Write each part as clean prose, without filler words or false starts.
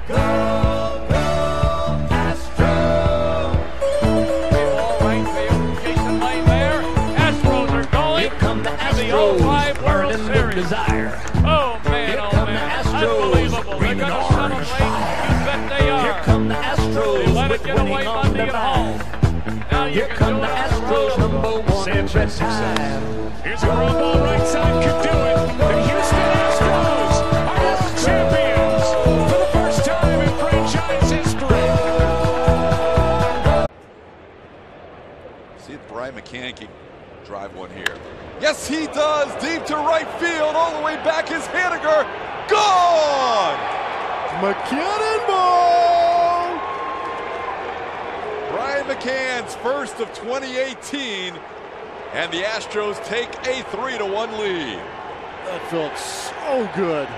Go, go, Astros! Ball right field. Jason Lane there. Astros are going. Here come the to the 05 Astros, World burning with Series. desire. Oh man, Here oh come the man. Astros, Unbelievable. They're green going and to orange celebrate. You bet they are. Here come the Astros, They let with it get away winning on Monday the at home. mind. Now you Here can come do the it on the road. Astros, number one Sanchez every himself. time. Here's a ground ball right side, could do it. The Houston Astros are world champions for the first time in franchise history. See if Brian McCann can drive one here. Yes, he does. Deep to right field. All the way back is Haniger. Gone! McCann ball! Brian McCann's first of 2018. And the Astros take a 3-1 lead. That felt so good.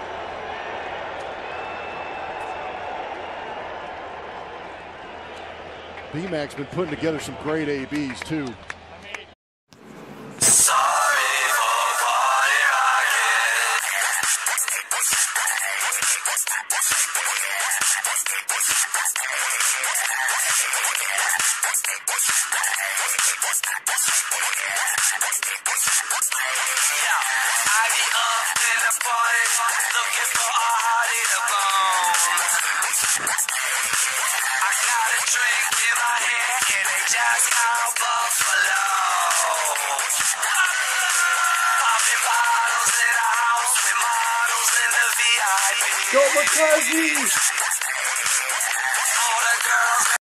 BMAC's been putting together some great ABs too. Go McCarthy!